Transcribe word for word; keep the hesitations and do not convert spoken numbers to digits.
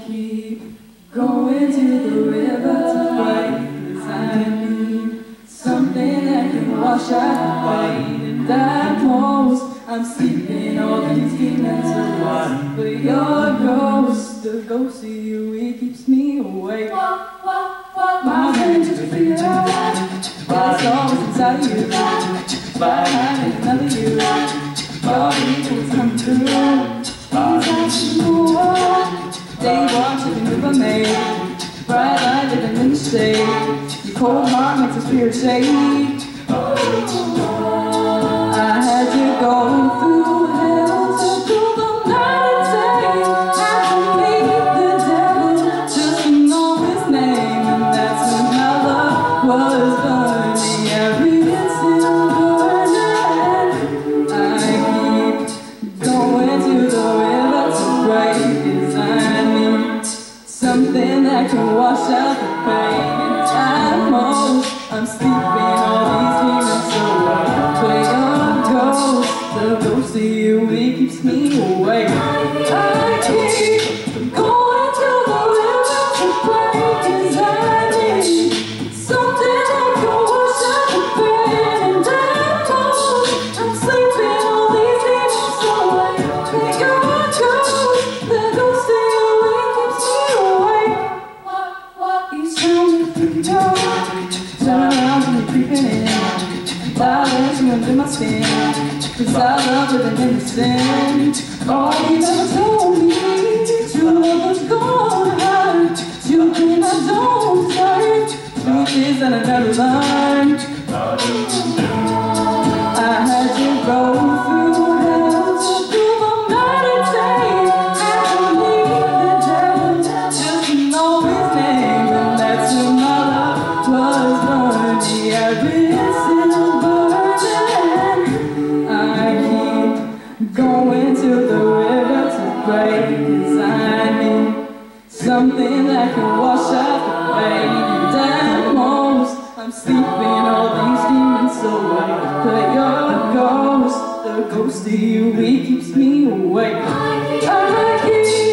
keep going to the river to pray, 'cause I need something that can wash out the pain. And I knows I'm sleeping all these demons away, but your ghost, the ghost of you, it keeps me awake. My hands just feel out, but it's always inside of you, behind another you. Your evil's come through. Day watching the river made, bright light living in the shade. Your cold heart makes a spirit shake. I had to go through hell to prove I'm not insane. Had to meet the devil just to know his name, and that's when my love was burning. Everything's still burning. I keep going to the river to pray, 'cause I need something that can wash out the pain. And time most I'm sleeping all these demons away, but your ghost, the ghost of you, it keeps me awake. I keep going to the river to pray, 'cause I need something that can wash out the pain. And time most I'm sleeping all these demons away, but your ghost, the ghost of you, it keeps me awake. Each time you think you're turn around and you're creeping in, violence you under my skin, 'cause I love living in the sin. Oh, you never told me true love was gonna hurt. You think I don't deserve. Truth is that I never learned. I had to go through hell to prove I'm not insane. Had to meet the devil just to know his name, and that's when my love was burning. Everything's still burning. I keep going to the river to pray, 'cause I need something that can wash out the pain. And at most I'm sleeping all these demons away, but your ghost, the ghost of you, it keeps me awake. I keep